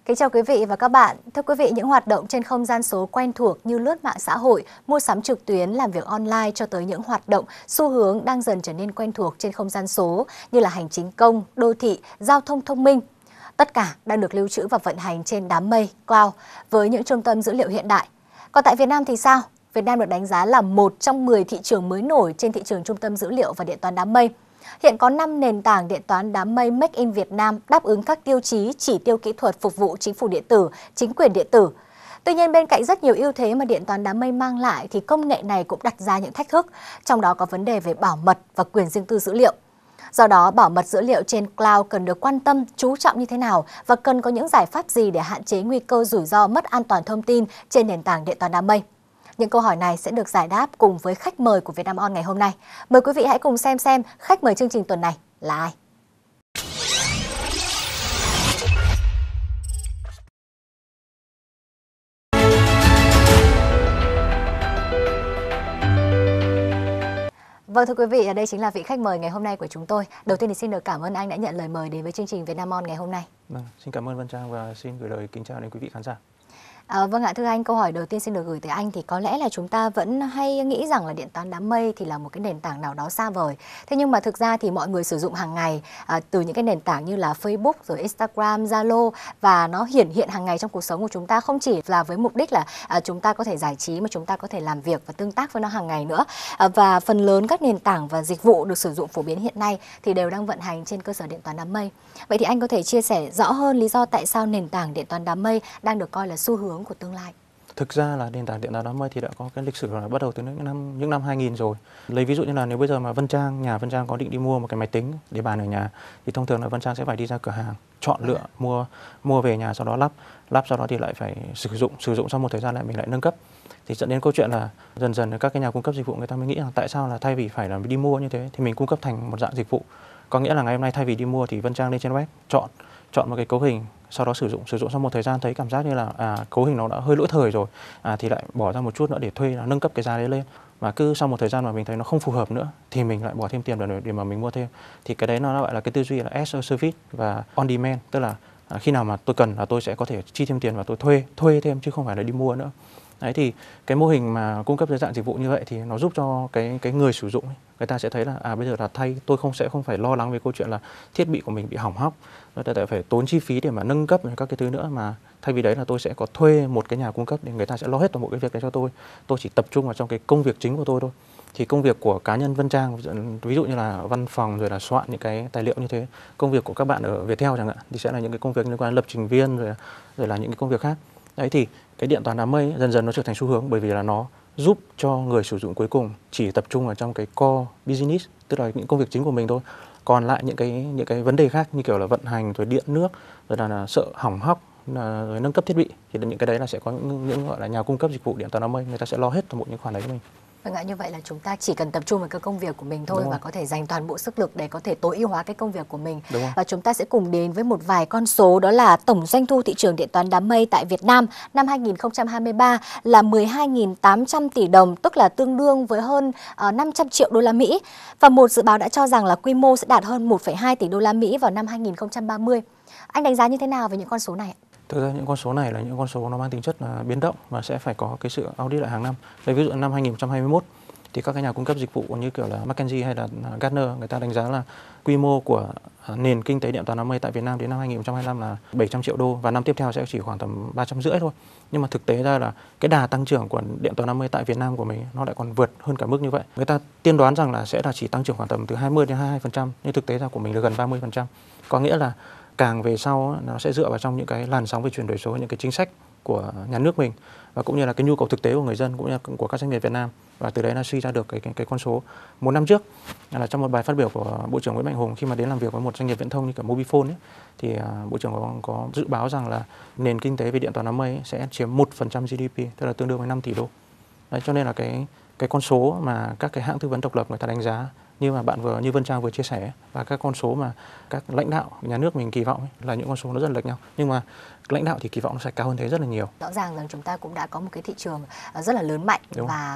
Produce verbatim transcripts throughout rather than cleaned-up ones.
Kính chào quý vị và các bạn. Thưa quý vị, những hoạt động trên không gian số quen thuộc như lướt mạng xã hội, mua sắm trực tuyến, làm việc online cho tới những hoạt động, xu hướng đang dần trở nên quen thuộc trên không gian số như là hành chính công, đô thị, giao thông thông minh. Tất cả đang được lưu trữ và vận hành trên đám mây, cloud với những trung tâm dữ liệu hiện đại. Còn tại Việt Nam thì sao? Việt Nam được đánh giá là một trong mười thị trường mới nổi trên thị trường trung tâm dữ liệu và điện toán đám mây. Hiện có năm nền tảng điện toán đám mây Make in Việt Nam đáp ứng các tiêu chí chỉ tiêu kỹ thuật phục vụ chính phủ điện tử, chính quyền điện tử. Tuy nhiên, bên cạnh rất nhiều ưu thế mà điện toán đám mây mang lại thì công nghệ này cũng đặt ra những thách thức, trong đó có vấn đề về bảo mật và quyền riêng tư dữ liệu. Do đó, bảo mật dữ liệu trên cloud cần được quan tâm, chú trọng như thế nào và cần có những giải pháp gì để hạn chế nguy cơ rủi ro mất an toàn thông tin trên nền tảng điện toán đám mây. Những câu hỏi này sẽ được giải đáp cùng với khách mời của Vietnam On ngày hôm nay. Mời quý vị hãy cùng xem xem khách mời chương trình tuần này là ai. Vâng, thưa quý vị, đây chính là vị khách mời ngày hôm nay của chúng tôi. Đầu tiên thì xin được cảm ơn anh đã nhận lời mời đến với chương trình Vietnam On ngày hôm nay. Vâng, xin cảm ơn Vân Trang và xin gửi lời kính chào đến quý vị khán giả. À, vâng ạ, thưa anh, câu hỏi đầu tiên xin được gửi tới anh thì có lẽ là chúng ta vẫn hay nghĩ rằng là điện toán đám mây thì là một cái nền tảng nào đó xa vời. Thế nhưng mà thực ra thì mọi người sử dụng hàng ngày à, từ những cái nền tảng như là Facebook, rồi Instagram, Zalo và nó hiển hiện hàng ngày trong cuộc sống của chúng ta, không chỉ là với mục đích là à, chúng ta có thể giải trí mà chúng ta có thể làm việc và tương tác với nó hàng ngày nữa. À, và phần lớn các nền tảng và dịch vụ được sử dụng phổ biến hiện nay thì đều đang vận hành trên cơ sở điện toán đám mây. Vậy thì anh có thể chia sẻ rõ hơn lý do tại sao nền tảng điện toán đám mây đang được coi là xu hướng của tương lai? Thực ra là nền tảng điện toán đám mây thì đã có cái lịch sử là bắt đầu từ những năm những năm hai nghìn rồi. Lấy ví dụ như là nếu bây giờ mà Vân Trang, nhà Vân Trang có định đi mua một cái máy tính để bàn ở nhà thì thông thường là Vân Trang sẽ phải đi ra cửa hàng, chọn lựa, mua mua về nhà, sau đó lắp, lắp sau đó thì lại phải sử dụng, sử dụng sau một thời gian lại mình lại nâng cấp. Thì dẫn đến câu chuyện là dần dần các cái nhà cung cấp dịch vụ người ta mới nghĩ rằng tại sao là thay vì phải là đi mua như thế thì mình cung cấp thành một dạng dịch vụ. Có nghĩa là ngày hôm nay thay vì đi mua thì Vân Trang lên trên web chọn chọn một cái cấu hình, sau đó sử dụng sử dụng sau một thời gian thấy cảm giác như là à, cấu hình nó đã hơi lỗi thời rồi à, thì lại bỏ ra một chút nữa để thuê, là nâng cấp cái giá đấy lên, và cứ sau một thời gian mà mình thấy nó không phù hợp nữa thì mình lại bỏ thêm tiền để, để mà mình mua thêm. Thì cái đấy nó gọi là cái tư duy là as a service và on demand, tức là à, khi nào mà tôi cần là tôi sẽ có thể chi thêm tiền và tôi thuê thuê thêm chứ không phải là đi mua nữa. Đấy, thì cái mô hình mà cung cấp dưới dạng dịch vụ như vậy thì nó giúp cho cái cái người sử dụng ấy, người ta sẽ thấy là à bây giờ là thay tôi không sẽ không phải lo lắng về câu chuyện là thiết bị của mình bị hỏng hóc, tôi sẽ phải tốn chi phí để mà nâng cấp các cái thứ nữa, mà thay vì đấy là tôi sẽ có thuê một cái nhà cung cấp để người ta sẽ lo hết toàn bộ cái việc đấy cho tôi. Tôi chỉ tập trung vào trong cái công việc chính của tôi thôi. Thì công việc của cá nhân Vân Trang, ví dụ như là văn phòng rồi là soạn những cái tài liệu như thế, công việc của các bạn ở Viettel chẳng hạn thì sẽ là những cái công việc liên quan đến lập trình viên rồi rồi là những cái công việc khác. Đấy, thì cái điện toán đám mây dần dần nó trở thành xu hướng bởi vì là nó giúp cho người sử dụng cuối cùng chỉ tập trung vào trong cái core business, tức là những công việc chính của mình thôi. Còn lại những cái những cái vấn đề khác như kiểu là vận hành rồi điện nước rồi là, là sợ hỏng hóc là, rồi nâng cấp thiết bị thì những cái đấy là sẽ có những, những gọi là nhà cung cấp dịch vụ điện toán đám mây, người ta sẽ lo hết toàn bộ những khoản đấy cho mình. Vâng ạ, như vậy là chúng ta chỉ cần tập trung vào cái công việc của mình thôi và có thể dành toàn bộ sức lực để có thể tối ưu hóa cái công việc của mình. Và chúng ta sẽ cùng đến với một vài con số, đó là tổng doanh thu thị trường điện toán đám mây tại Việt Nam năm hai nghìn không trăm hai mươi ba là mười hai nghìn tám trăm tỷ đồng, tức là tương đương với hơn uh, năm trăm triệu đô la Mỹ. Và một dự báo đã cho rằng là quy mô sẽ đạt hơn một phẩy hai tỷ đô la Mỹ vào năm hai nghìn không trăm ba mươi. Anh đánh giá như thế nào về những con số này? Thực ra những con số này là những con số nó mang tính chất là biến động và sẽ phải có cái sự audit lại hàng năm. Lấy ví dụ năm hai nghìn không trăm hai mươi mốt thì các cái nhà cung cấp dịch vụ như kiểu là McKinsey hay là Gartner, người ta đánh giá là quy mô của nền kinh tế điện toán đám mây tại Việt Nam đến năm hai nghìn không trăm hai mươi lăm là bảy trăm triệu đô và năm tiếp theo sẽ chỉ khoảng tầm ba trăm rưỡi thôi. Nhưng mà thực tế ra là cái đà tăng trưởng của điện toán đám mây tại Việt Nam của mình nó lại còn vượt hơn cả mức như vậy. Người ta tiên đoán rằng là sẽ là chỉ tăng trưởng khoảng tầm từ hai mươi đến hai mươi hai phần trăm, nhưng thực tế ra của mình là gần ba mươi phần trăm. Có nghĩa là càng về sau nó sẽ dựa vào trong những cái làn sóng về chuyển đổi số, những cái chính sách của nhà nước mình và cũng như là cái nhu cầu thực tế của người dân cũng như là của các doanh nghiệp Việt Nam, và từ đấy là suy ra được cái cái, cái con số. Một năm trước là trong một bài phát biểu của Bộ trưởng Nguyễn Mạnh Hùng khi mà đến làm việc với một doanh nghiệp viễn thông như cả Mobifone ấy, thì uh, Bộ trưởng có, có dự báo rằng là nền kinh tế về điện toán đám mây sẽ chiếm một phần trăm giê đê pê, tức là tương đương với năm tỷ đô. Đấy, cho nên là cái cái con số mà các cái hãng tư vấn độc lập người ta đánh giá như mà bạn vừa như Vân Trang vừa chia sẻ và các con số mà các lãnh đạo nhà nước mình kỳ vọng ấy, là những con số nó rất là lệch nhau, nhưng mà lãnh đạo thì kỳ vọng nó sẽ cao hơn thế rất là nhiều. Rõ ràng rằng chúng ta cũng đã có một cái thị trường rất là lớn mạnh và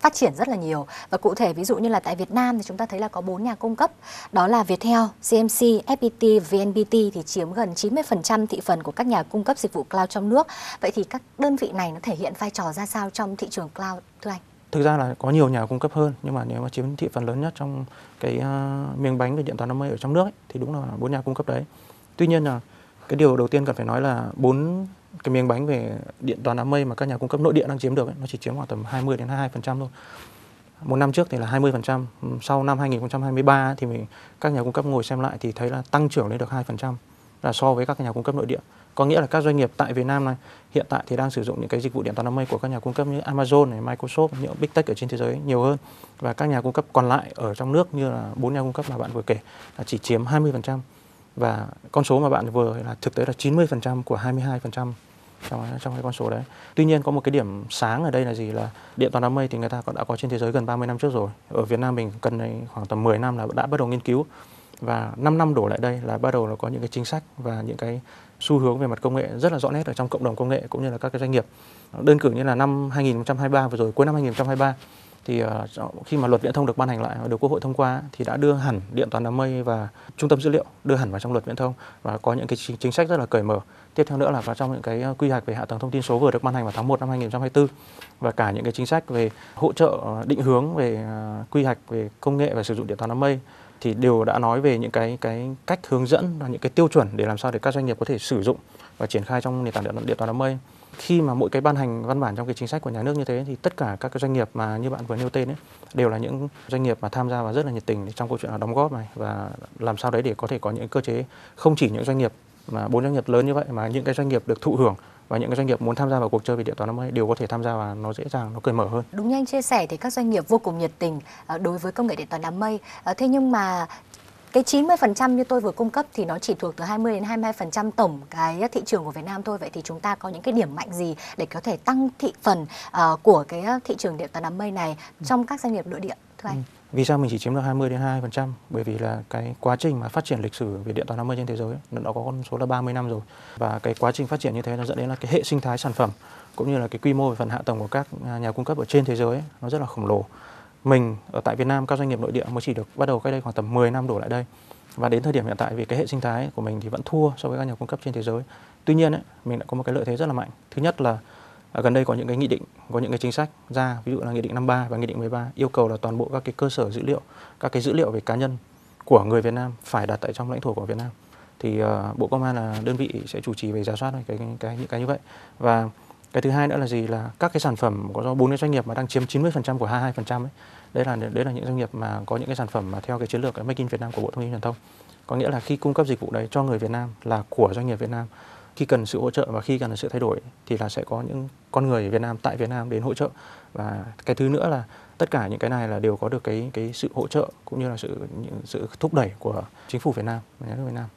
phát triển rất là nhiều. Và cụ thể ví dụ như là tại Việt Nam thì chúng ta thấy là có bốn nhà cung cấp, đó là Viettel, xê em xê, ép pê tê, vê en pê tê thì chiếm gần chín mươi phần trăm thị phần của các nhà cung cấp dịch vụ cloud trong nước. Vậy thì các đơn vị này nó thể hiện vai trò ra sao trong thị trường cloud thưa anh? Thực ra là có nhiều nhà cung cấp hơn, nhưng mà nếu mà chiếm thị phần lớn nhất trong cái uh, miếng bánh về điện toán đám mây ở trong nước ấy, thì đúng là bốn nhà cung cấp đấy. Tuy nhiên là cái điều đầu tiên cần phải nói là bốn cái miếng bánh về điện toán đám mây mà các nhà cung cấp nội địa đang chiếm được ấy, nó chỉ chiếm khoảng tầm hai mươi đến hai mươi hai phần trăm thôi. Một năm trước thì là hai mươi phần trăm, sau năm hai nghìn không trăm hai mươi ba thì mình, các nhà cung cấp ngồi xem lại thì thấy là tăng trưởng lên được hai phần trăm là so với các nhà cung cấp nội địa. Có nghĩa là các doanh nghiệp tại Việt Nam này hiện tại thì đang sử dụng những cái dịch vụ điện toán đám mây của các nhà cung cấp như Amazon này, Microsoft, những Big Tech ở trên thế giới nhiều hơn, và các nhà cung cấp còn lại ở trong nước như là bốn nhà cung cấp mà bạn vừa kể là chỉ chiếm hai mươi phần trăm, và con số mà bạn vừa là thực tế là chín mươi phần trăm của hai mươi hai phần trăm trong trong cái con số đấy. Tuy nhiên có một cái điểm sáng ở đây là gì, là điện toán đám mây thì người ta đã có trên thế giới gần ba mươi năm trước rồi. Ở Việt Nam mình cần này khoảng tầm mười năm là đã bắt đầu nghiên cứu, và năm năm đổ lại đây là bắt đầu là có những cái chính sách và những cái xu hướng về mặt công nghệ rất là rõ nét ở trong cộng đồng công nghệ cũng như là các cái doanh nghiệp. Đơn cử như là năm hai nghìn không trăm hai mươi ba vừa rồi, cuối năm hai nghìn không trăm hai mươi ba thì uh, khi mà luật viễn thông được ban hành lại và được Quốc hội thông qua thì đã đưa hẳn điện toán đám mây và trung tâm dữ liệu đưa hẳn vào trong luật viễn thông và có những cái chính sách rất là cởi mở. Tiếp theo nữa là vào trong những cái quy hoạch về hạ tầng thông tin số vừa được ban hành vào tháng một năm hai nghìn không trăm hai mươi tư, và cả những cái chính sách về hỗ trợ định hướng về uh, quy hoạch về công nghệ và sử dụng điện toán đám mây thì đều đã nói về những cái cái cách hướng dẫn và những cái tiêu chuẩn để làm sao để các doanh nghiệp có thể sử dụng và triển khai trong nền tảng điện, điện toán đám mây. Khi mà mỗi cái ban hành văn bản trong cái chính sách của nhà nước như thế thì tất cả các cái doanh nghiệp mà như bạn vừa nêu tên ấy đều là những doanh nghiệp mà tham gia và rất là nhiệt tình trong câu chuyện là đóng góp này, và làm sao đấy để có thể có những cơ chế không chỉ những doanh nghiệp mà bốn doanh nghiệp lớn như vậy mà những cái doanh nghiệp được thụ hưởng và những cái doanh nghiệp muốn tham gia vào cuộc chơi về điện toán đám mây đều có thể tham gia và nó dễ dàng, nó cởi mở hơn. Đúng như anh chia sẻ thì các doanh nghiệp vô cùng nhiệt tình đối với công nghệ điện toán đám mây. Thế nhưng mà cái chín mươi phần trăm như tôi vừa cung cấp thì nó chỉ thuộc từ hai mươi đến hai mươi hai phần trăm tổng cái thị trường của Việt Nam thôi. Vậy thì chúng ta có những cái điểm mạnh gì để có thể tăng thị phần uh, của cái thị trường điện toán đám mây này trong các doanh nghiệp nội địa thưa anh? Ừ. Vì sao mình chỉ chiếm được hai mươi đến hai mươi hai phần trăm? Bởi vì là cái quá trình mà phát triển lịch sử về điện toán đám mây trên thế giới nó đã có con số là ba mươi năm rồi, và cái quá trình phát triển như thế nó dẫn đến là cái hệ sinh thái sản phẩm cũng như là cái quy mô về phần hạ tầng của các nhà cung cấp ở trên thế giới nó rất là khổng lồ. Mình ở tại Việt Nam, các doanh nghiệp nội địa mới chỉ được bắt đầu cách đây khoảng tầm mười năm đổ lại đây, và đến thời điểm hiện tại vì cái hệ sinh thái của mình thì vẫn thua so với các nhà cung cấp trên thế giới. Tuy nhiên ấy, mình đã có một cái lợi thế rất là mạnh. Thứ nhất là ở gần đây có những cái nghị định, có những cái chính sách ra, ví dụ là nghị định năm mươi ba và nghị định mười ba yêu cầu là toàn bộ các cái cơ sở dữ liệu, các cái dữ liệu về cá nhân của người Việt Nam phải đặt tại trong lãnh thổ của Việt Nam. Thì uh, Bộ Công an là đơn vị sẽ chủ trì về rà soát cái, cái, cái những cái như vậy. Và cái thứ hai nữa là gì, là các cái sản phẩm có do bốn cái doanh nghiệp mà đang chiếm chín mươi phần trăm của hai mươi hai phần trăm ấy. Đấy là đấy là những doanh nghiệp mà có những cái sản phẩm mà theo cái chiến lược cái Make in Việt Nam của Bộ Thông tin Truyền thông. Có nghĩa là khi cung cấp dịch vụ đấy cho người Việt Nam là của doanh nghiệp Việt Nam, khi cần sự hỗ trợ và khi cần sự thay đổi thì là sẽ có những con người Việt Nam tại Việt Nam đến hỗ trợ. Và cái thứ nữa là tất cả những cái này là đều có được cái cái sự hỗ trợ cũng như là sự những sự thúc đẩy của chính phủ Việt Nam và nhà nước Việt Nam.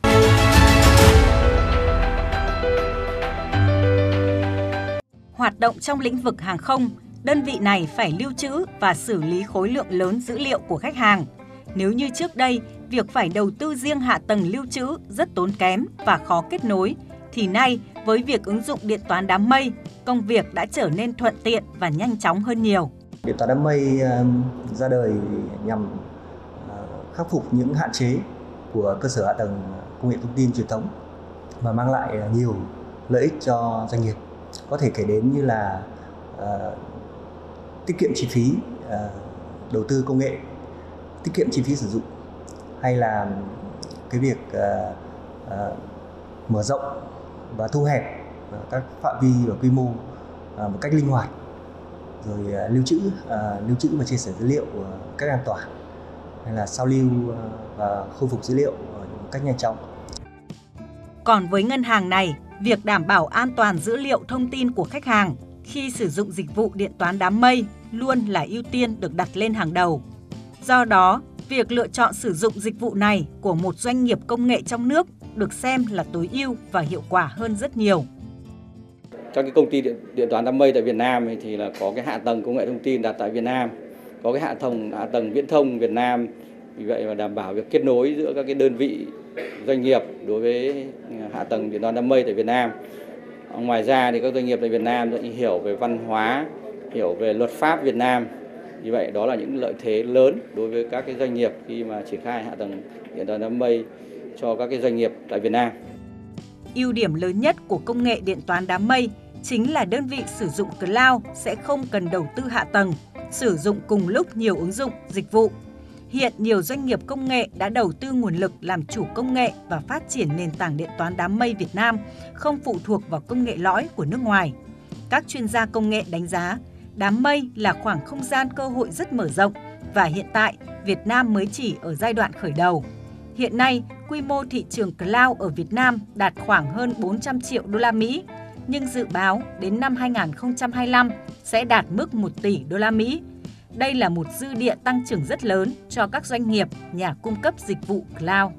Hoạt động trong lĩnh vực hàng không, đơn vị này phải lưu trữ và xử lý khối lượng lớn dữ liệu của khách hàng. Nếu như trước đây, việc phải đầu tư riêng hạ tầng lưu trữ rất tốn kém và khó kết nối, thì nay với việc ứng dụng điện toán đám mây, công việc đã trở nên thuận tiện và nhanh chóng hơn nhiều. Điện toán đám mây uh, ra đời nhằm uh, khắc phục những hạn chế của cơ sở hạ tầng công nghệ thông tin truyền thống và mang lại uh, nhiều lợi ích cho doanh nghiệp. Có thể kể đến như là uh, tiết kiệm chi phí uh, đầu tư công nghệ, tiết kiệm chi phí sử dụng, hay là cái việc uh, uh, mở rộng và thu hẹp các phạm vi và quy mô uh, một cách linh hoạt, rồi uh, lưu trữ uh, lưu trữ và chia sẻ dữ liệu uh, cách an toàn, hay là sao lưu uh, và khôi phục dữ liệu uh, một cách nhanh chóng. Còn với ngân hàng này, việc đảm bảo an toàn dữ liệu thông tin của khách hàng khi sử dụng dịch vụ điện toán đám mây luôn là ưu tiên được đặt lên hàng đầu. Do đó, việc lựa chọn sử dụng dịch vụ này của một doanh nghiệp công nghệ trong nước được xem là tối ưu và hiệu quả hơn rất nhiều. Các cái công ty điện, điện toán đám mây tại Việt Nam thì là có cái hạ tầng công nghệ thông tin đặt tại Việt Nam, có cái hạ tầng hạ tầng viễn thông Việt Nam, vì vậy mà đảm bảo việc kết nối giữa các cái đơn vị doanh nghiệp đối với hạ tầng điện toán đám mây tại Việt Nam. Ngoài ra thì các doanh nghiệp tại Việt Nam sẽ hiểu về văn hóa, hiểu về luật pháp Việt Nam Vì vậy đó là những lợi thế lớn đối với các cái doanh nghiệp khi mà triển khai hạ tầng điện toán đám mây cho các cái doanh nghiệp tại Việt Nam. Ưu điểm lớn nhất của công nghệ điện toán đám mây chính là đơn vị sử dụng cloud sẽ không cần đầu tư hạ tầng, sử dụng cùng lúc nhiều ứng dụng, dịch vụ. Hiện nhiều doanh nghiệp công nghệ đã đầu tư nguồn lực làm chủ công nghệ và phát triển nền tảng điện toán đám mây Việt Nam, không phụ thuộc vào công nghệ lõi của nước ngoài. Các chuyên gia công nghệ đánh giá, đám mây là khoảng không gian cơ hội rất mở rộng và hiện tại Việt Nam mới chỉ ở giai đoạn khởi đầu. Hiện nay, quy mô thị trường cloud ở Việt Nam đạt khoảng hơn bốn trăm triệu đô la Mỹ, nhưng dự báo đến năm hai nghìn không trăm hai mươi lăm sẽ đạt mức một tỷ đô la Mỹ. Đây là một dư địa tăng trưởng rất lớn cho các doanh nghiệp, nhà cung cấp dịch vụ cloud.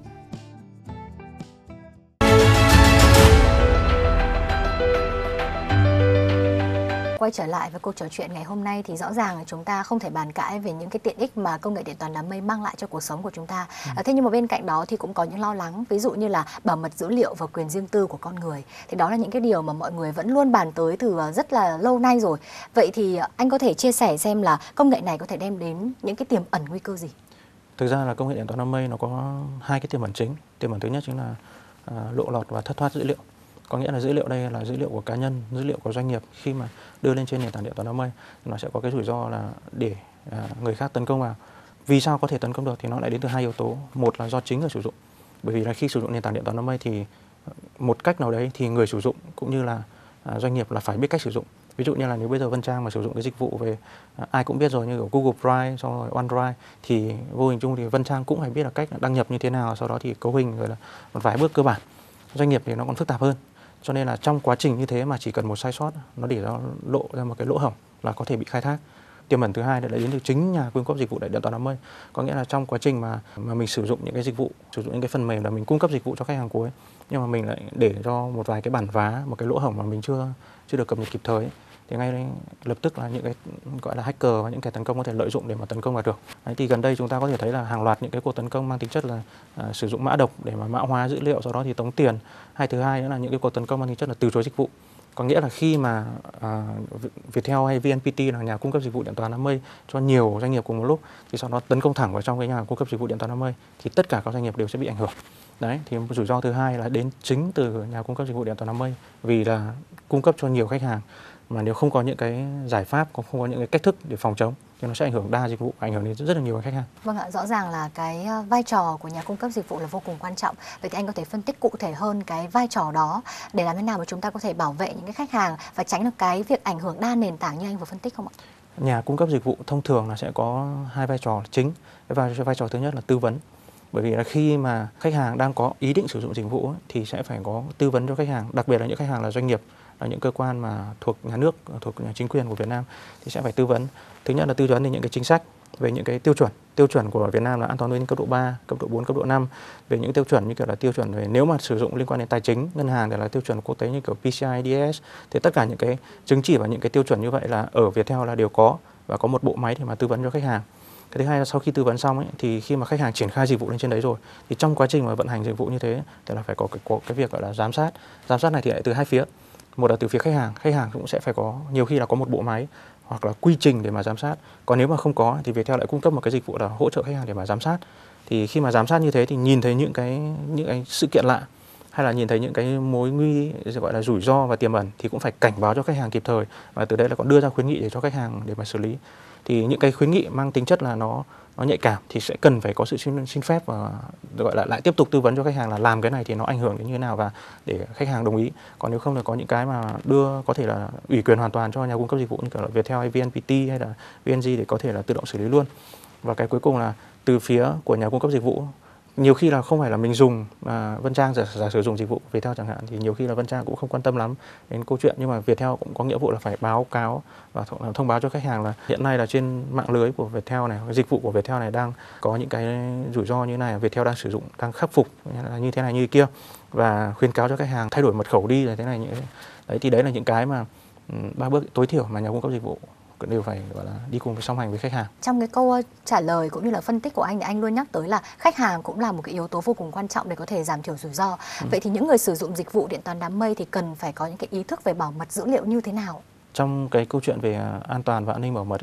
Quay trở lại với cuộc trò chuyện ngày hôm nay thì rõ ràng là chúng ta không thể bàn cãi về những cái tiện ích mà công nghệ điện toán đám mây mang lại cho cuộc sống của chúng ta. Ừ. Thế nhưng mà bên cạnh đó thì cũng có những lo lắng, ví dụ như là bảo mật dữ liệu và quyền riêng tư của con người. Thì đó là những cái điều mà mọi người vẫn luôn bàn tới từ rất là lâu nay rồi. Vậy thì anh có thể chia sẻ xem là công nghệ này có thể đem đến những cái tiềm ẩn nguy cơ gì? Thực ra là công nghệ điện toán đám mây nó có hai cái tiềm ẩn chính. Tiềm ẩn thứ nhất chính là uh, lộ lọt và thất thoát dữ liệu. Có nghĩa là dữ liệu đây là dữ liệu của cá nhân, dữ liệu của doanh nghiệp khi mà đưa lên trên nền tảng điện toán đám mây nó sẽ có cái rủi ro là để à, người khác tấn công vào. Vì sao có thể tấn công được thì nó lại đến từ hai yếu tố. Một là do chính người sử dụng. Bởi vì là khi sử dụng nền tảng điện toán đám mây thì một cách nào đấy thì người sử dụng cũng như là à, doanh nghiệp là phải biết cách sử dụng. Ví dụ như là nếu bây giờ Vân Trang mà sử dụng cái dịch vụ về à, ai cũng biết rồi như ở Google Drive, xong rồi OneDrive thì vô hình chung thì Vân Trang cũng phải biết là cách đăng nhập như thế nào, sau đó thì cấu hình rồi là một vài bước cơ bản. Doanh nghiệp thì nó còn phức tạp hơn. Cho nên là trong quá trình như thế mà chỉ cần một sai sót nó để ra lộ ra một cái lỗ hổng là có thể bị khai thác. Tiềm ẩn thứ hai là đến từ chính nhà cung cấp dịch vụ điện toán đám mây. Có nghĩa là trong quá trình mà mà mình sử dụng những cái dịch vụ, sử dụng những cái phần mềm là mình cung cấp dịch vụ cho khách hàng cuối, nhưng mà mình lại để cho một vài cái bản vá, một cái lỗ hổng mà mình chưa chưa được cập nhật kịp thời ấy, thì ngay lập tức là những cái gọi là hacker và những kẻ tấn công có thể lợi dụng để mà tấn công vào được. Đấy, thì gần đây chúng ta có thể thấy là hàng loạt những cái cuộc tấn công mang tính chất là à, sử dụng mã độc để mà mã hóa dữ liệu, sau đó thì tống tiền. Hay thứ hai nữa là những cái cuộc tấn công mang tính chất là từ chối dịch vụ. Có nghĩa là khi mà à, Viettel hay vê en pê tê là nhà cung cấp dịch vụ điện toán đám mây cho nhiều doanh nghiệp cùng một lúc thì sau đó tấn công thẳng vào trong cái nhà cung cấp dịch vụ điện toán đám mây thì tất cả các doanh nghiệp đều sẽ bị ảnh hưởng. Đấy, thì một rủi ro thứ hai là đến chính từ nhà cung cấp dịch vụ điện toán đám mây vì là cung cấp cho nhiều khách hàng mà nếu không có những cái giải pháp, không có những cái cách thức để phòng chống thì nó sẽ ảnh hưởng đa dịch vụ, ảnh hưởng đến rất là nhiều khách hàng. Vâng ạ, rõ ràng là cái vai trò của nhà cung cấp dịch vụ là vô cùng quan trọng. Vậy thì anh có thể phân tích cụ thể hơn cái vai trò đó để làm thế nào mà chúng ta có thể bảo vệ những cái khách hàng và tránh được cái việc ảnh hưởng đa nền tảng như anh vừa phân tích không ạ? Nhà cung cấp dịch vụ thông thường là sẽ có hai vai trò chính. Cái vai, vai trò thứ nhất là tư vấn. Bởi vì là khi mà khách hàng đang có ý định sử dụng dịch vụ thì sẽ phải có tư vấn cho khách hàng, đặc biệt là những khách hàng là doanh nghiệp, là những cơ quan mà thuộc nhà nước, thuộc chính quyền của Việt Nam thì sẽ phải tư vấn. Thứ nhất là tư vấn về những cái chính sách, về những cái tiêu chuẩn. Tiêu chuẩn của Việt Nam là an toàn thông tin cấp độ ba, cấp độ bốn, cấp độ năm. Về những tiêu chuẩn như kiểu là tiêu chuẩn về nếu mà sử dụng liên quan đến tài chính, ngân hàng thì là tiêu chuẩn quốc tế như kiểu pê xê i đê ét. Thì tất cả những cái chứng chỉ và những cái tiêu chuẩn như vậy là ở Viettel là đều có và có một bộ máy để mà tư vấn cho khách hàng. Cái thứ hai là sau khi tư vấn xong ấy, thì khi mà khách hàng triển khai dịch vụ lên trên đấy rồi thì trong quá trình mà vận hành dịch vụ như thế thì là phải có cái, có cái việc gọi là giám sát. Giám sát này thì lại từ hai phía. Một là từ phía khách hàng, khách hàng cũng sẽ phải có nhiều khi là có một bộ máy hoặc là quy trình để mà giám sát. Còn nếu mà không có thì Viettel lại cung cấp một cái dịch vụ là hỗ trợ khách hàng để mà giám sát. Thì khi mà giám sát như thế thì nhìn thấy những cái những cái sự kiện lạ hay là nhìn thấy những cái mối nguy gọi là rủi ro và tiềm ẩn thì cũng phải cảnh báo cho khách hàng kịp thời và từ đấy là còn đưa ra khuyến nghị để cho khách hàng để mà xử lý. Thì những cái khuyến nghị mang tính chất là nó nó nhạy cảm thì sẽ cần phải có sự xin, xin phép và gọi là lại tiếp tục tư vấn cho khách hàng là làm cái này thì nó ảnh hưởng đến như thế nào và để khách hàng đồng ý. Còn nếu không là có những cái mà đưa có thể là ủy quyền hoàn toàn cho nhà cung cấp dịch vụ như kiểu là Viettel hay vê en pê tê hay là vê en giê để có thể là tự động xử lý luôn. Và cái cuối cùng là từ phía của nhà cung cấp dịch vụ, nhiều khi là không phải là mình dùng mà Vân Trang giả, giả sử dụng dịch vụ Viettel chẳng hạn thì nhiều khi là Vân Trang cũng không quan tâm lắm đến câu chuyện, nhưng mà Viettel cũng có nghĩa vụ là phải báo cáo và thông báo cho khách hàng là hiện nay là trên mạng lưới của Viettel này, dịch vụ của Viettel này đang có những cái rủi ro như này, Viettel đang sử dụng, đang khắc phục như thế này như kia và khuyến cáo cho khách hàng thay đổi mật khẩu đi là thế này như thế. Đấy thì đấy là những cái mà ba bước tối thiểu mà nhà cung cấp dịch vụ đều phải gọi là đi cùng với song hành với khách hàng. Trong cái câu trả lời cũng như là phân tích của anh thì anh luôn nhắc tới là khách hàng cũng là một cái yếu tố vô cùng quan trọng để có thể giảm thiểu rủi ro. Ừ. Vậy thì những người sử dụng dịch vụ điện toán đám mây thì cần phải có những cái ý thức về bảo mật dữ liệu như thế nào? Trong cái câu chuyện về an toàn và an ninh bảo mật ấy,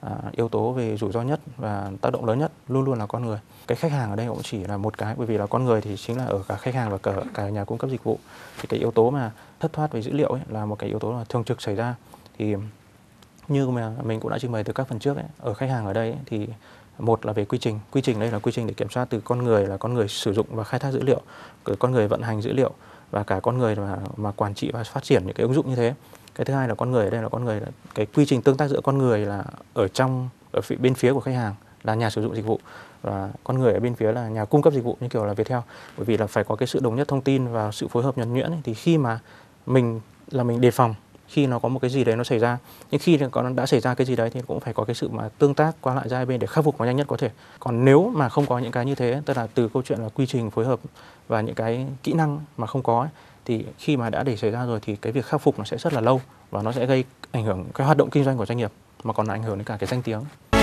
à, yếu tố về rủi ro nhất và tác động lớn nhất luôn luôn là con người. Cái khách hàng ở đây cũng chỉ là một cái, bởi vì là con người thì chính là ở cả khách hàng và cả, cả nhà cung cấp dịch vụ. Thì cái yếu tố mà thất thoát về dữ liệu ấy là một cái yếu tố mà thường trực xảy ra. Thì như mà mình cũng đã trình bày từ các phần trước ấy, ở khách hàng ở đây ấy, thì một là về quy trình, quy trình đây là quy trình để kiểm soát từ con người, là con người sử dụng và khai thác dữ liệu, con người vận hành dữ liệu và cả con người mà mà quản trị và phát triển những cái ứng dụng như thế. Cái thứ hai là con người ở đây là con người, là cái quy trình tương tác giữa con người là ở trong ở phía, bên phía của khách hàng là nhà sử dụng dịch vụ, và con người ở bên phía là nhà cung cấp dịch vụ như kiểu là Viettel. Bởi vì là phải có cái sự đồng nhất thông tin và sự phối hợp nhuần nhuyễn ấy, thì khi mà mình là mình đề phòng khi nó có một cái gì đấy nó xảy ra, nhưng khi nó đã xảy ra cái gì đấy thì cũng phải có cái sự mà tương tác qua lại giữa hai bên để khắc phục nó nhanh nhất có thể. Còn nếu mà không có những cái như thế, tức là từ câu chuyện là quy trình phối hợp và những cái kỹ năng mà không có ấy, thì khi mà đã để xảy ra rồi thì cái việc khắc phục nó sẽ rất là lâu và nó sẽ gây ảnh hưởng cái hoạt động kinh doanh của doanh nghiệp, mà còn ảnh hưởng đến cả cái danh tiếng.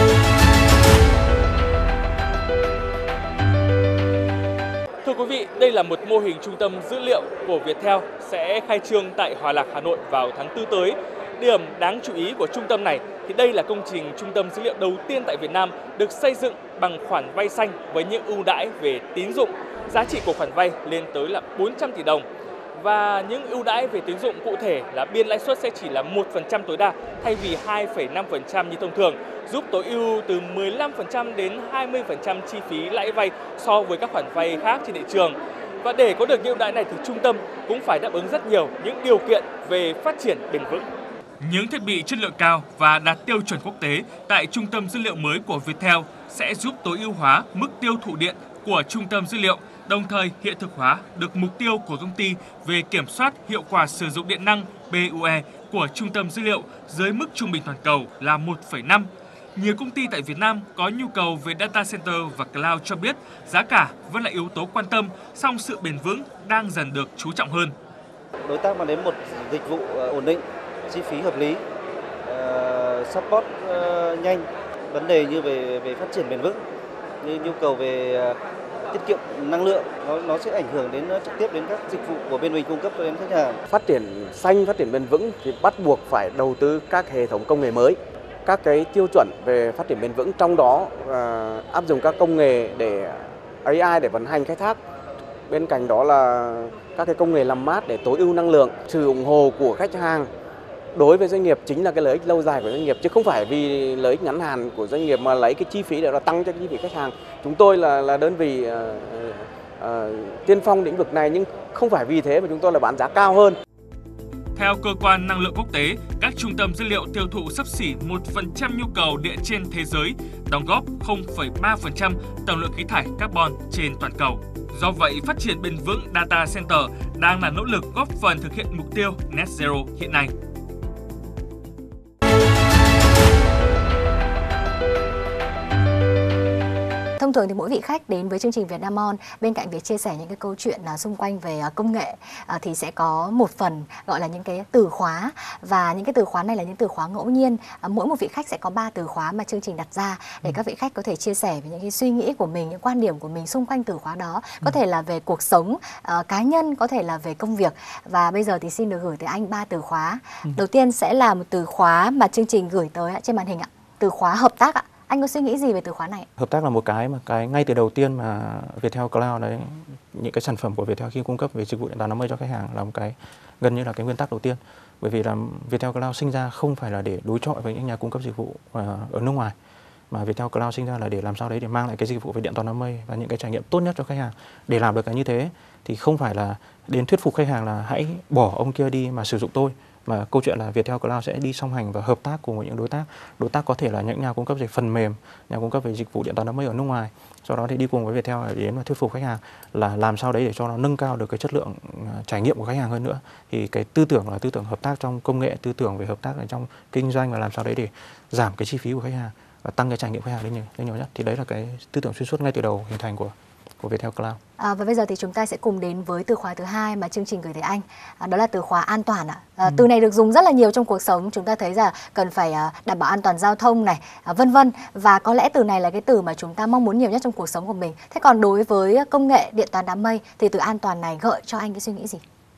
Thưa quý vị, đây là một mô hình trung tâm dữ liệu của Viettel sẽ khai trương tại Hòa Lạc, Hà Nội vào tháng tư tới. Điểm đáng chú ý của trung tâm này thì đây là công trình trung tâm dữ liệu đầu tiên tại Việt Nam được xây dựng bằng khoản vay xanh với những ưu đãi về tín dụng. Giá trị của khoản vay lên tới là bốn trăm tỷ đồng. Và những ưu đãi về tín dụng cụ thể là biên lãi suất sẽ chỉ là một phần trăm tối đa thay vì hai phẩy năm phần trăm như thông thường, giúp tối ưu từ mười lăm phần trăm đến hai mươi phần trăm chi phí lãi vay so với các khoản vay khác trên thị trường. Và để có được những ưu đãi này thì trung tâm cũng phải đáp ứng rất nhiều những điều kiện về phát triển bền vững. Những thiết bị chất lượng cao và đạt tiêu chuẩn quốc tế tại trung tâm dữ liệu mới của Viettel sẽ giúp tối ưu hóa mức tiêu thụ điện của trung tâm dữ liệu, đồng thời hiện thực hóa được mục tiêu của công ty về kiểm soát hiệu quả sử dụng điện năng B U E của trung tâm dữ liệu dưới mức trung bình toàn cầu là một phẩy năm. Nhiều công ty tại Việt Nam có nhu cầu về data center và cloud cho biết giá cả vẫn là yếu tố quan tâm, song sự bền vững đang dần được chú trọng hơn. Đối tác mang đến một dịch vụ ổn định, chi phí hợp lý, uh, support uh, nhanh, vấn đề như về về phát triển bền vững, như nhu cầu về uh, tiết kiệm năng lượng, nó nó sẽ ảnh hưởng đến trực tiếp đến các dịch vụ của bên mình cung cấp cho đến khách hàng. Phát triển xanh, phát triển bền vững thì bắt buộc phải đầu tư các hệ thống công nghệ mới, các cái tiêu chuẩn về phát triển bền vững, trong đó uh, áp dụng các công nghệ để A I để vận hành khai thác. Bên cạnh đó là các cái công nghệ làm mát để tối ưu năng lượng. Sự ủng hộ của khách hàng đối với doanh nghiệp chính là cái lợi ích lâu dài của doanh nghiệp, chứ không phải vì lợi ích ngắn hạn của doanh nghiệp mà lấy cái chi phí để nó tăng cho cái chi phí khách hàng. Chúng tôi là là đơn vị uh, uh, tiên phong lĩnh vực này, nhưng không phải vì thế mà chúng tôi là bán giá cao hơn. Theo cơ quan năng lượng quốc tế, các trung tâm dữ liệu tiêu thụ xấp xỉ một phần trăm nhu cầu điện trên thế giới, đóng góp không phẩy ba phần trăm tổng lượng khí thải carbon trên toàn cầu. Do vậy, phát triển bền vững data center đang là nỗ lực góp phần thực hiện mục tiêu net zero hiện nay. Thông thường thì mỗi vị khách đến với chương trình Vietnamon, bên cạnh việc chia sẻ những cái câu chuyện là xung quanh về công nghệ thì sẽ có một phần gọi là những cái từ khóa, và những cái từ khóa này là những từ khóa ngẫu nhiên. Mỗi một vị khách sẽ có ba từ khóa mà chương trình đặt ra để các vị khách có thể chia sẻ về những cái suy nghĩ của mình, những quan điểm của mình xung quanh từ khóa đó. Có thể là về cuộc sống uh, cá nhân, có thể là về công việc. Và bây giờ thì xin được gửi tới anh ba từ khóa. Đầu tiên sẽ là một từ khóa mà chương trình gửi tới trên màn hình ạ. Từ khóa hợp tác ạ. Anh có suy nghĩ gì về từ khóa này? Hợp tác là một cái mà cái ngay từ đầu tiên mà Viettel Cloud đấy, những cái sản phẩm của Viettel khi cung cấp về dịch vụ điện toán đám mây cho khách hàng là một cái gần như là cái nguyên tắc đầu tiên. Bởi vì là Viettel Cloud sinh ra không phải là để đối chọi với những nhà cung cấp dịch vụ ở nước ngoài, mà Viettel Cloud sinh ra là để làm sao đấy để mang lại cái dịch vụ về điện toán đám mây và những cái trải nghiệm tốt nhất cho khách hàng. Để làm được cái như thế thì không phải là đến thuyết phục khách hàng là hãy bỏ ông kia đi mà sử dụng tôi, mà câu chuyện là Viettel Cloud sẽ đi song hành và hợp tác cùng với những đối tác. Đối tác có thể là những nhà cung cấp về phần mềm, nhà cung cấp về dịch vụ điện toán đám mây ở nước ngoài. Sau đó thì đi cùng với Viettel đến và thuyết phục khách hàng là làm sao đấy để cho nó nâng cao được cái chất lượng trải nghiệm của khách hàng hơn nữa. Thì cái tư tưởng là tư tưởng hợp tác trong công nghệ, tư tưởng về hợp tác ở trong kinh doanh, và làm sao đấy để giảm cái chi phí của khách hàng và tăng cái trải nghiệm khách hàng lên nhiều, lên nhiều nhất. Thì đấy là cái tư tưởng xuyên suốt ngay từ đầu hình thành của của Viettel Cloud. À, và bây giờ thì chúng ta sẽ cùng đến với từ khóa thứ hai mà chương trình gửi tới anh. À, đó là từ khóa an toàn ạ. À, ừ. Từ này được dùng rất là nhiều trong cuộc sống. Chúng ta thấy là cần phải đảm bảo an toàn giao thông này, à, vân vân. Và có lẽ từ này là cái từ mà chúng ta mong muốn nhiều nhất trong cuộc sống của mình. Thế còn đối với công nghệ điện toán đám mây thì từ an toàn này gợi cho anh cái suy nghĩ gì?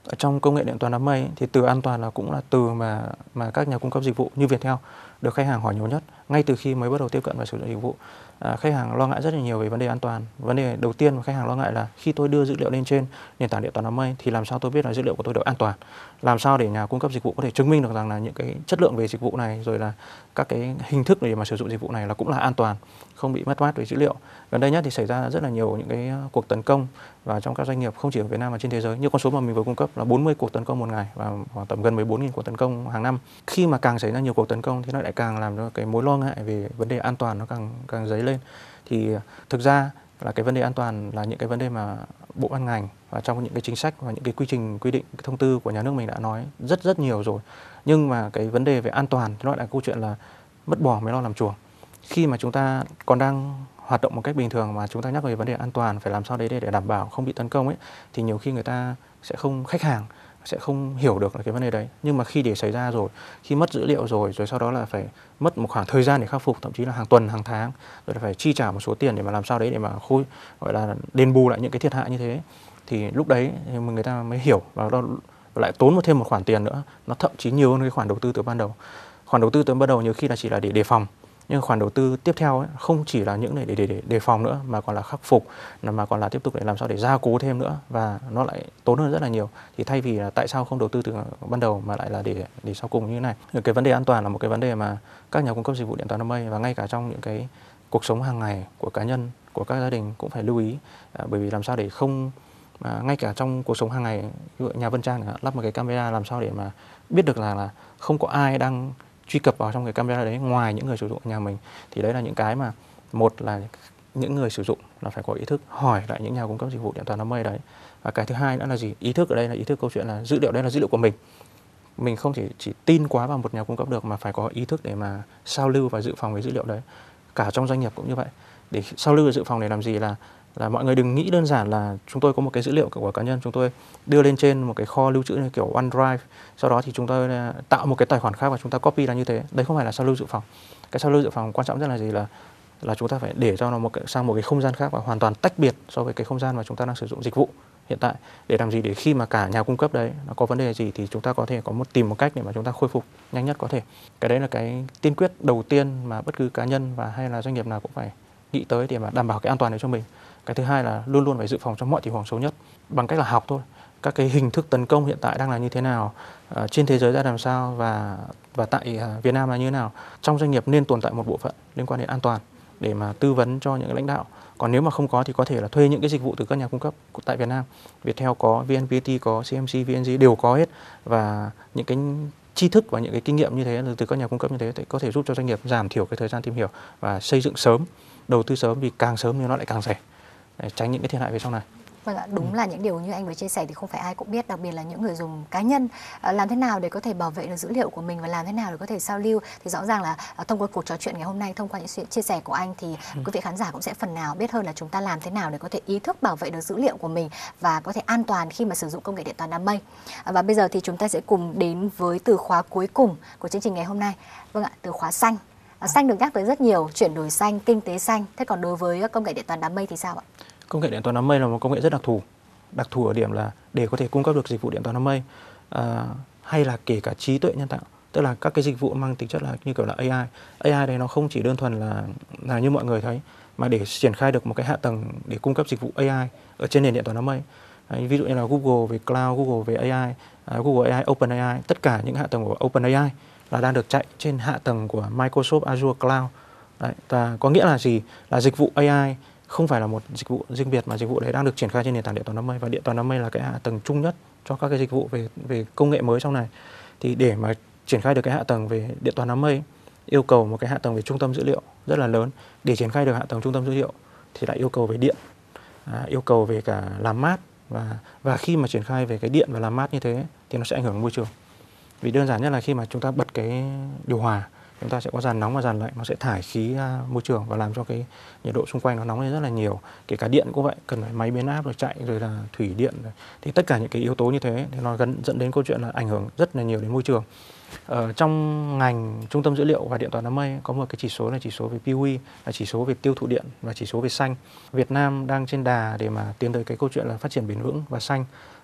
Ở trong công nghệ điện toán đám mây ấy, thì từ an toàn là cũng là từ mà mà các nhà cung cấp dịch vụ như Viettel được khách hàng hỏi nhiều nhất ngay từ khi mới bắt đầu tiếp cận và sử dụng dịch vụ. À, khách hàng lo ngại rất là nhiều về vấn đề an toàn. Vấn đề đầu tiên mà khách hàng lo ngại là khi tôi đưa dữ liệu lên trên nền tảng điện toán đám mây thì làm sao tôi biết là dữ liệu của tôi được an toàn, làm sao để nhà cung cấp dịch vụ có thể chứng minh được rằng là những cái chất lượng về dịch vụ này, rồi là các cái hình thức để mà sử dụng dịch vụ này là cũng là an toàn, không bị mất mát về dữ liệu. Gần đây nhất thì xảy ra rất là nhiều những cái cuộc tấn công và trong các doanh nghiệp không chỉ ở Việt Nam mà trên thế giới. Như con số mà mình vừa cung cấp là bốn mươi cuộc tấn công một ngày và khoảng tầm gần mười bốn nghìn cuộc tấn công hàng năm. Khi mà càng xảy ra nhiều cuộc tấn công thì nó lại càng làm cho cái mối lo ngại về vấn đề an toàn nó càng càng dấy lên. Thì thực ra là cái vấn đề an toàn là những cái vấn đề mà bộ ban ngành và trong những cái chính sách và những cái quy trình quy định cái thông tư của nhà nước mình đã nói rất rất nhiều rồi. Nhưng mà cái vấn đề về an toàn thì nó lại là câu chuyện là mất bò mới lo làm chuồng. Khi mà chúng ta còn đang hoạt động một cách bình thường mà chúng ta nhắc về vấn đề an toàn phải làm sao đấy để, để đảm bảo không bị tấn công ấy, thì nhiều khi người ta sẽ không, khách hàng sẽ không hiểu được là cái vấn đề đấy. Nhưng mà khi để xảy ra rồi, khi mất dữ liệu rồi, rồi sau đó là phải mất một khoảng thời gian để khắc phục, thậm chí là hàng tuần, hàng tháng, rồi là phải chi trả một số tiền để mà làm sao đấy để mà khôi gọi là đền bù lại những cái thiệt hại như thế, thì lúc đấy thì người ta mới hiểu và đó lại tốn một thêm một khoản tiền nữa, nó thậm chí nhiều hơn cái khoản đầu tư từ ban đầu. Khoản đầu tư từ ban đầu nhiều khi là chỉ là để đề phòng, nhưng khoản đầu tư tiếp theo ấy, không chỉ là những để để để đề phòng nữa mà còn là khắc phục, mà còn là tiếp tục để làm sao để gia cố thêm nữa, và nó lại tốn hơn rất là nhiều. Thì thay vì là tại sao không đầu tư từ ban đầu mà lại là để để sau cùng như thế này. Cái vấn đề an toàn là một cái vấn đề mà các nhà cung cấp dịch vụ điện toán đám mây và ngay cả trong những cái cuộc sống hàng ngày của cá nhân, của các gia đình cũng phải lưu ý, à, bởi vì làm sao để không mà ngay cả trong cuộc sống hàng ngày, ví dụ nhà Vân Trang lắp một cái camera làm sao để mà biết được là là không có ai đang truy cập vào trong cái camera đấy ngoài những người sử dụng nhà mình. Thì đấy là những cái mà một là những người sử dụng là phải có ý thức hỏi lại những nhà cung cấp dịch vụ điện toán đám mây đấy. Và cái thứ hai nữa là gì? Ý thức ở đây là ý thức câu chuyện là dữ liệu đây là dữ liệu của mình. Mình không thể chỉ tin quá vào một nhà cung cấp được mà phải có ý thức để mà sao lưu và dự phòng với dữ liệu đấy. Cả trong doanh nghiệp cũng như vậy. Để sao lưu và dự phòng để làm gì là là mọi người đừng nghĩ đơn giản là chúng tôi có một cái dữ liệu của cá nhân, chúng tôi đưa lên trên một cái kho lưu trữ như kiểu OneDrive, sau đó thì chúng tôi tạo một cái tài khoản khác và chúng ta copy ra như thế. Đấy không phải là sao lưu dự phòng. Cái sao lưu dự phòng quan trọng nhất là gì, là là chúng ta phải để cho nó một cái, sang một cái không gian khác và hoàn toàn tách biệt so với cái không gian mà chúng ta đang sử dụng dịch vụ hiện tại. Để làm gì? Để khi mà cả nhà cung cấp đấy nó có vấn đề gì thì chúng ta có thể có một tìm một cách để mà chúng ta khôi phục nhanh nhất có thể. Cái đấy là cái tiên quyết đầu tiên mà bất cứ cá nhân và hay là doanh nghiệp nào cũng phải nghĩ tới để mà đảm bảo cái an toàn đấy cho mình. Cái thứ hai là luôn luôn phải dự phòng cho mọi tình huống xấu nhất bằng cách là học thôi. Các cái hình thức tấn công hiện tại đang là như thế nào, uh, trên thế giới ra làm sao và và tại uh, Việt Nam là như thế nào. Trong doanh nghiệp nên tồn tại một bộ phận liên quan đến an toàn để mà tư vấn cho những lãnh đạo. Còn nếu mà không có thì có thể là thuê những cái dịch vụ từ các nhà cung cấp tại Việt Nam. Viettel có, vê en pê tê có, xê em xê, vê en giê đều có hết, và những cái tri thức và những cái kinh nghiệm như thế từ các nhà cung cấp như thế thì có thể giúp cho doanh nghiệp giảm thiểu cái thời gian tìm hiểu và xây dựng sớm, đầu tư sớm, vì càng sớm thì nó lại càng rẻ, để tránh những cái thiệt hại về sau này. Vâng ạ, đúng ừ. là những điều như anh vừa chia sẻ thì không phải ai cũng biết, đặc biệt là những người dùng cá nhân. À, làm thế nào để có thể bảo vệ được dữ liệu của mình và làm thế nào để có thể sao lưu, thì rõ ràng là à, thông qua cuộc trò chuyện ngày hôm nay, thông qua những sự chia sẻ của anh thì ừ. quý vị khán giả cũng sẽ phần nào biết hơn là chúng ta làm thế nào để có thể ý thức bảo vệ được dữ liệu của mình và có thể an toàn khi mà sử dụng công nghệ điện toán đám mây. À, và bây giờ thì chúng ta sẽ cùng đến với từ khóa cuối cùng của chương trình ngày hôm nay. Vâng ạ, từ khóa xanh. À, xanh được nhắc tới rất nhiều, chuyển đổi xanh, kinh tế xanh. Thế còn đối với công nghệ điện toán đám mây thì sao ạ? Công nghệ điện toán đám mây là một công nghệ rất đặc thù. Đặc thù ở điểm là để có thể cung cấp được dịch vụ điện toán đám mây, à, hay là kể cả trí tuệ nhân tạo, tức là các cái dịch vụ mang tính chất là như kiểu là a i. a i đây nó không chỉ đơn thuần là là như mọi người thấy, mà để triển khai được một cái hạ tầng để cung cấp dịch vụ a i ở trên nền điện toán đám mây. Đấy, ví dụ như là Google về cloud, Google về a i, uh, Google a i, OpenAI, tất cả những hạ tầng của OpenAI là đang được chạy trên hạ tầng của Microsoft Azure Cloud. Đấy, và có nghĩa là gì? Là dịch vụ a i không phải là một dịch vụ riêng biệt, mà dịch vụ đấy đang được triển khai trên nền tảng điện toán đám mây, và điện toán đám mây là cái hạ tầng chung nhất cho các cái dịch vụ về về công nghệ mới sau này. Thì để mà triển khai được cái hạ tầng về điện toán đám mây yêu cầu một cái hạ tầng về trung tâm dữ liệu rất là lớn. Để triển khai được hạ tầng trung tâm dữ liệu thì lại yêu cầu về điện, à, yêu cầu về cả làm mát, và và khi mà triển khai về cái điện và làm mát như thế thì nó sẽ ảnh hưởng đến môi trường. Vì đơn giản nhất là khi mà chúng ta bật cái điều hòa, chúng ta sẽ có dàn nóng và dàn lạnh, nó sẽ thải khí ra môi trường và làm cho cái nhiệt độ xung quanh nó nóng lên rất là nhiều. Kể cả điện cũng vậy, cần phải máy biến áp rồi chạy, rồi là thủy điện rồi. Thì tất cả những cái yếu tố như thế thì nó gần dẫn đến câu chuyện là ảnh hưởng rất là nhiều đến môi trường. Ở trong ngành trung tâm dữ liệu và điện toán đám mây có một cái chỉ số là chỉ số về pê u i, là chỉ số về tiêu thụ điện và chỉ số về xanh. Việt Nam đang trên đà để mà tiến tới cái câu chuyện là phát triển bền vững và xanh.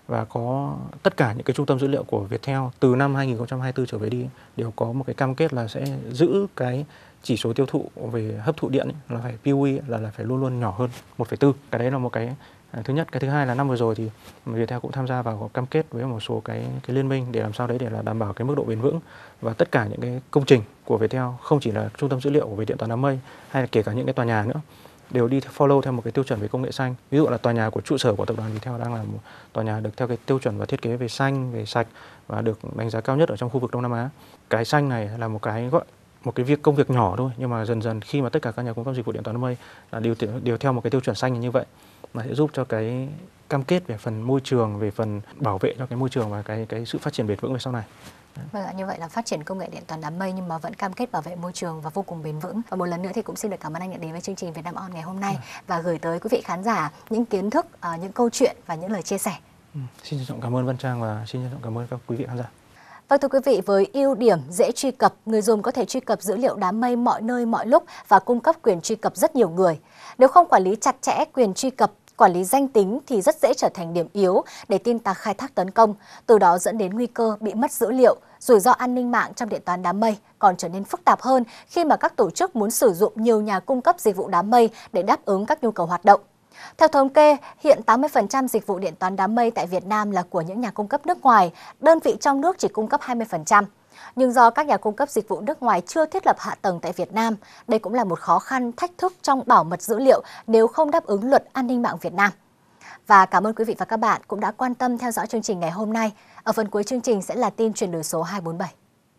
và có tất cả những cái trung tâm dữ liệu của Viettel từ năm hai nghìn không trăm hai mươi tư trở về đi đều có một cái cam kết là sẽ giữ cái chỉ số tiêu thụ về hấp thụ điện ấy, là phải pê u i là, là phải luôn luôn nhỏ hơn một phẩy bốn. Cái đấy là một cái thứ nhất. Cái thứ hai là năm vừa rồi thì Viettel cũng tham gia vào cam kết với một số cái cái liên minh để làm sao đấy để là đảm bảo cái mức độ bền vững, và tất cả những cái công trình của Viettel không chỉ là trung tâm dữ liệu về điện toán đám mây hay là kể cả những cái tòa nhà nữa đều đi follow theo một cái tiêu chuẩn về công nghệ xanh. Ví dụ là tòa nhà của trụ sở của tập đoàn Viettel đang là một tòa nhà được theo cái tiêu chuẩn và thiết kế về xanh, về sạch và được đánh giá cao nhất ở trong khu vực Đông Nam Á. Cái xanh này là một cái gọi một cái việc công việc nhỏ thôi, nhưng mà dần dần khi mà tất cả các nhà cung cấp dịch vụ điện toán đám mây là đều đều theo một cái tiêu chuẩn xanh như vậy, mà sẽ giúp cho cái cam kết về phần môi trường, về phần bảo vệ cho cái môi trường và cái cái sự phát triển bền vững về sau này. Vâng ạ, như vậy là phát triển công nghệ điện toán đám mây nhưng mà vẫn cam kết bảo vệ môi trường và vô cùng bền vững. Và một lần nữa thì cũng xin được cảm ơn anh đã đến với chương trình Vietnam On ngày hôm nay và gửi tới quý vị khán giả những kiến thức, những câu chuyện và những lời chia sẻ. Ừ, xin trân trọng cảm ơn Vân Trang và xin trân trọng cảm ơn các quý vị khán giả. Vâng thưa quý vị, với ưu điểm dễ truy cập, người dùng có thể truy cập dữ liệu đám mây mọi nơi mọi lúc và cung cấp quyền truy cập rất nhiều người. Nếu không quản lý chặt chẽ quyền truy cập, quản lý danh tính thì rất dễ trở thành điểm yếu để tin tặc khai thác tấn công, từ đó dẫn đến nguy cơ bị mất dữ liệu. Rủi ro an ninh mạng trong điện toán đám mây còn trở nên phức tạp hơn khi mà các tổ chức muốn sử dụng nhiều nhà cung cấp dịch vụ đám mây để đáp ứng các nhu cầu hoạt động. Theo thống kê, hiện tám mươi phần trăm dịch vụ điện toán đám mây tại Việt Nam là của những nhà cung cấp nước ngoài, đơn vị trong nước chỉ cung cấp hai mươi phần trăm. Nhưng do các nhà cung cấp dịch vụ nước ngoài chưa thiết lập hạ tầng tại Việt Nam, đây cũng là một khó khăn, thách thức trong bảo mật dữ liệu nếu không đáp ứng luật an ninh mạng Việt Nam. Và cảm ơn quý vị và các bạn cũng đã quan tâm theo dõi chương trình ngày hôm nay. Ở phần cuối chương trình sẽ là tin chuyển đổi số hai bốn bảy.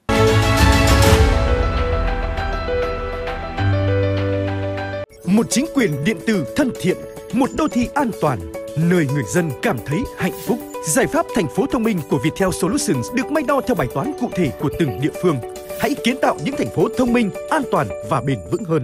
Một chính quyền điện tử thân thiện, một đô thị an toàn, nơi người dân cảm thấy hạnh phúc. Giải pháp thành phố thông minh của Viettel Solutions được may đo theo bài toán cụ thể của từng địa phương. Hãy kiến tạo những thành phố thông minh, an toàn và bền vững hơn.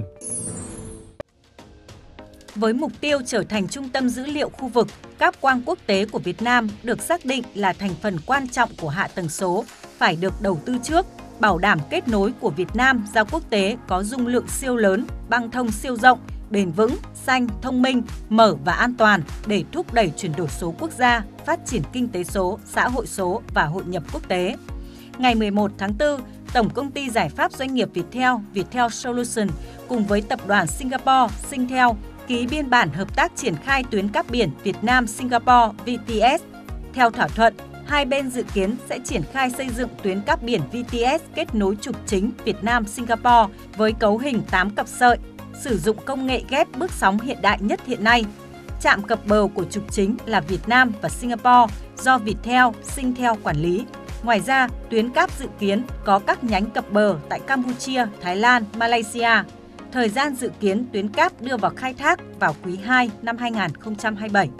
Với mục tiêu trở thành trung tâm dữ liệu khu vực, cáp quang quốc tế của Việt Nam được xác định là thành phần quan trọng của hạ tầng số, phải được đầu tư trước, bảo đảm kết nối của Việt Nam ra quốc tế có dung lượng siêu lớn, băng thông siêu rộng, bền vững, xanh, thông minh, mở và an toàn để thúc đẩy chuyển đổi số quốc gia, phát triển kinh tế số, xã hội số và hội nhập quốc tế. Ngày mười một tháng tư, Tổng công ty Giải pháp Doanh nghiệp Viettel, Viettel Solutions cùng với tập đoàn Singapore, Singtel ký biên bản hợp tác triển khai tuyến cáp biển Việt Nam-Singapore V T S. Theo thỏa thuận, hai bên dự kiến sẽ triển khai xây dựng tuyến cáp biển V T S kết nối trục chính Việt Nam-Singapore với cấu hình tám cặp sợi, sử dụng công nghệ ghép bước sóng hiện đại nhất hiện nay. Trạm cập bờ của trục chính là Việt Nam và Singapore do Viettel, Singtel quản lý. Ngoài ra, tuyến cáp dự kiến có các nhánh cập bờ tại Campuchia, Thái Lan, Malaysia. Thời gian dự kiến tuyến cáp đưa vào khai thác vào quý hai năm hai nghìn không trăm hai mươi bảy.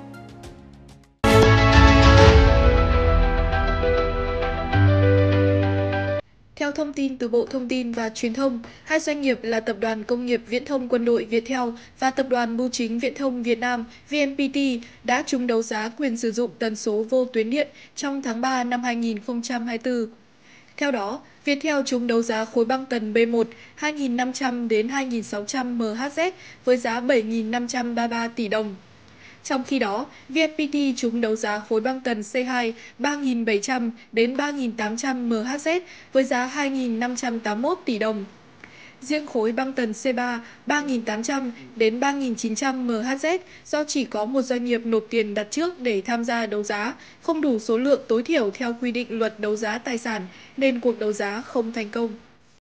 Theo thông tin từ Bộ Thông tin và Truyền thông, hai doanh nghiệp là Tập đoàn Công nghiệp Viễn thông Quân đội Viettel và Tập đoàn Bưu chính Viễn thông Việt Nam V N P T đã trúng đấu giá quyền sử dụng tần số vô tuyến điện trong tháng ba năm hai nghìn không trăm hai mươi tư. Theo đó, Viettel trúng đấu giá khối băng tần B một hai nghìn năm trăm đến hai nghìn sáu trăm M H Z với giá bảy nghìn năm trăm ba mươi ba tỷ đồng. Trong khi đó, V N P T trúng đấu giá khối băng tần C hai ba nghìn bảy trăm đến ba nghìn tám trăm M H Z với giá hai nghìn năm trăm tám mươi mốt tỷ đồng. Riêng khối băng tần C ba ba nghìn tám trăm đến ba nghìn chín trăm M H Z do chỉ có một doanh nghiệp nộp tiền đặt trước để tham gia đấu giá, không đủ số lượng tối thiểu theo quy định luật đấu giá tài sản nên cuộc đấu giá không thành công.